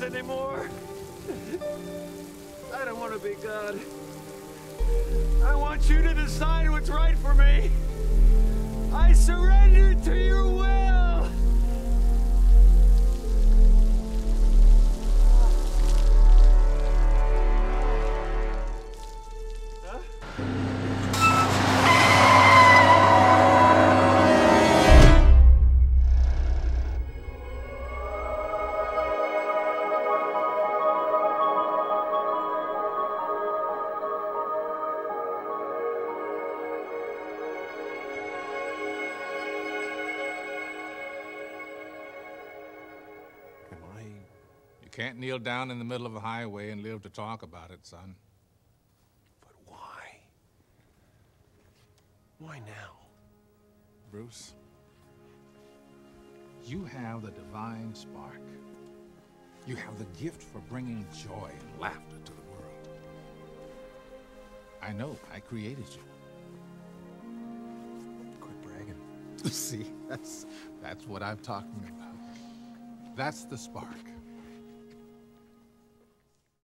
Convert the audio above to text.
anymore. I don't want to be God. I want you to decide what's right for me. I surrender to your will. You can't kneel down in the middle of a highway and live to talk about it, son. But why? Why now? Bruce, you have the divine spark. You have the gift for bringing joy and laughter to the world. I know, I created you. Quit bragging. See, that's what I'm talking about. That's the spark.